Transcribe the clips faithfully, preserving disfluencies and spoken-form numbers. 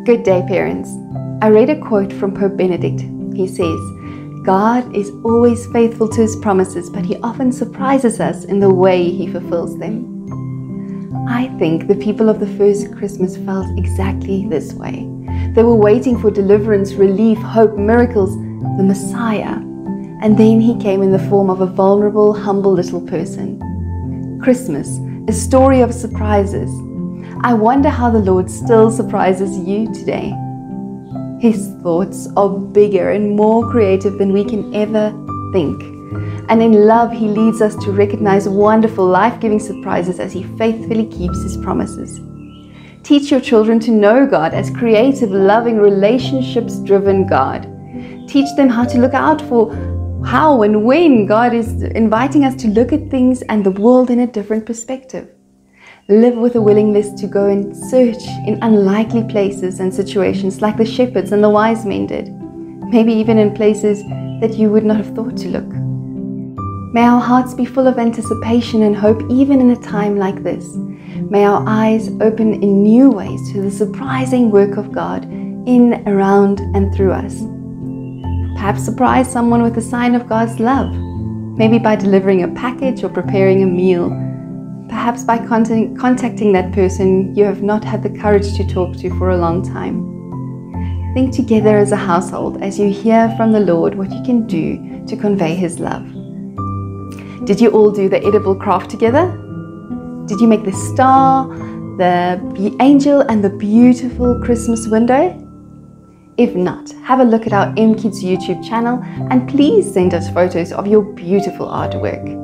Good day, parents. I read a quote from Pope Benedict. He says, "God is always faithful to his promises, but he often surprises us in the way he fulfills them." I think the people of the first Christmas felt exactly this way. They were waiting for deliverance, relief, hope, miracles, the Messiah. And then he came in the form of a vulnerable, humble little person. Christmas, a story of surprises. I wonder how the Lord still surprises you today. His thoughts are bigger and more creative than we can ever think. And in love, he leads us to recognize wonderful, life-giving surprises as he faithfully keeps his promises. Teach your children to know God as creative, loving, relationships-driven God. Teach them how to look out for how and when God is inviting us to look at things and the world in a different perspective. Live with a willingness to go and search in unlikely places and situations like the shepherds and the wise men did. Maybe even in places that you would not have thought to look. May our hearts be full of anticipation and hope even in a time like this. May our eyes open in new ways to the surprising work of God in, around, and through us. Perhaps surprise someone with a sign of God's love. Maybe by delivering a package or preparing a meal. Perhaps by contacting that person you have not had the courage to talk to for a long time. Think together as a household as you hear from the Lord what you can do to convey his love. Did you all do the edible craft together? Did you make the star, the angel, and the beautiful Christmas window? If not, have a look at our M Kids YouTube channel and please send us photos of your beautiful artwork.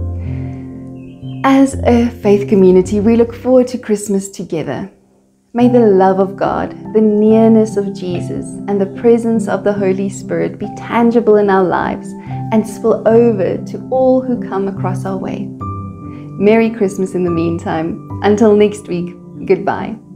As a faith community, we look forward to Christmas together. May the love of God, the nearness of Jesus, and the presence of the Holy Spirit be tangible in our lives and spill over to all who come across our way. Merry Christmas in the meantime. Until next week, goodbye.